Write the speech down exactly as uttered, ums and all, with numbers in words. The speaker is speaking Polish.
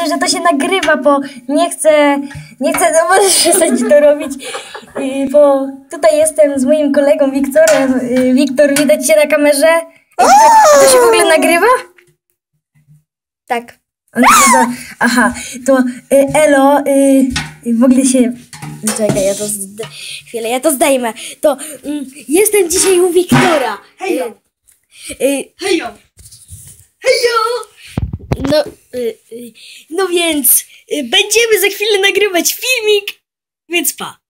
że to się nagrywa, bo nie chcę, nie chcę, no możesz przestać to robić, yy, bo tutaj jestem z moim kolegą Wiktorem. Yy, Wiktor, widać się na kamerze? Yy, to, to się w ogóle nagrywa? Tak. Aha, to y, elo, y, w ogóle się... Czekaj, ja to... zd- Chwilę, ja to zdejmę. To y, jestem dzisiaj u Wiktora. Hejo! Y, y, Hejo! Hejo! no, y, y, no więc y, będziemy za chwilę nagrywać filmik, więc pa.